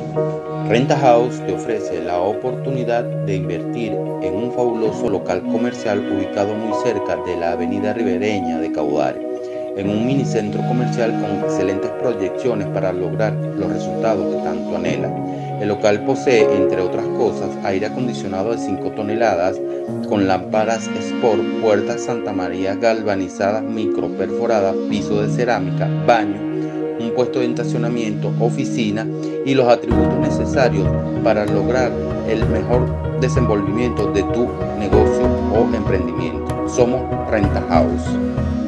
Renta House te ofrece la oportunidad de invertir en un fabuloso local comercial ubicado muy cerca de la avenida ribereña de Caudare, en un minicentro comercial con excelentes proyecciones para lograr los resultados que tanto anhelas. El local posee, entre otras cosas, aire acondicionado de 5 toneladas, con lámparas Sport, puertas Santa María galvanizadas micro perforadas, piso de cerámica, baño, un puesto de estacionamiento, oficina y los atributos necesarios para lograr el mejor desenvolvimiento de tu negocio o emprendimiento. Somos Renta House.